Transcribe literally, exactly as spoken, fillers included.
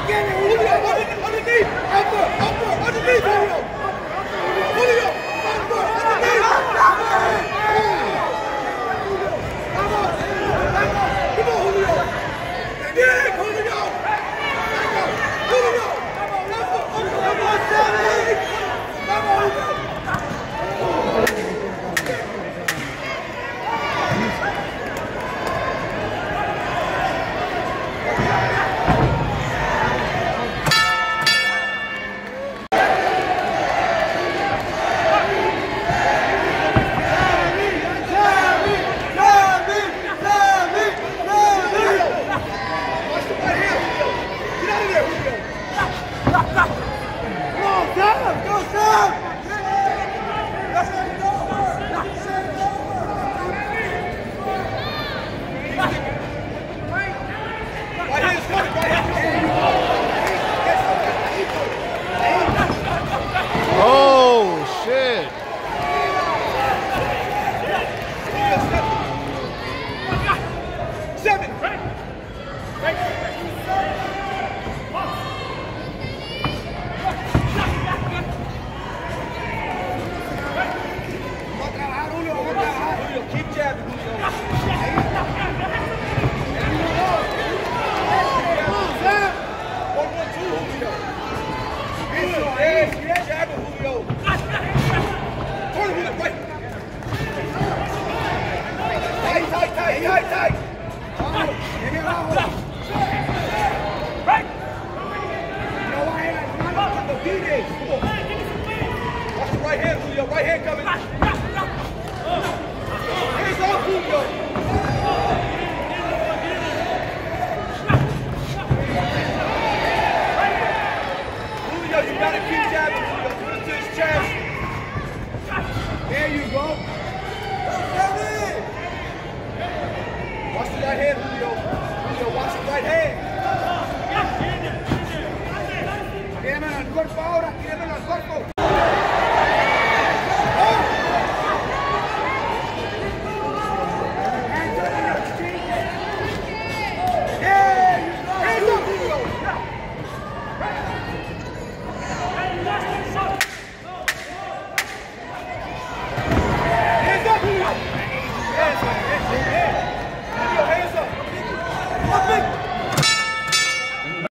Oh, shit. Seven. Keep jabbing, one, one, two, Julio. Yes, jabbing, Julio. Turn Julio, right. Tight, tight, tight, tight, tight. Right. Watch the right hand, Julio. Right hand coming. Hands off, Julio. Julio, you gotta keep jabbing, Julio. Put it to his chest. There you go. Watch the right hand, Julio. Julio, watch the right hand. Tíremelo al cuerpo ahora, tíremelo al cuerpo.